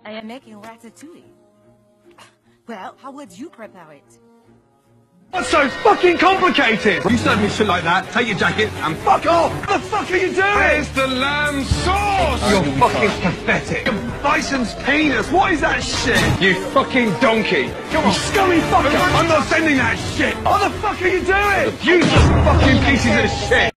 I am making ratatouille. Well, how would you prepare it? What's so fucking complicated? You serve me shit like that, take your jacket and fuck off! What the fuck are you doing? Where's the lamb sauce? You're fucking pathetic. Your bison's penis, what is that shit? You fucking donkey. Come on. You scummy fucker. I'm not sending that shit. What the fuck are you doing? Useless fucking pieces of shit.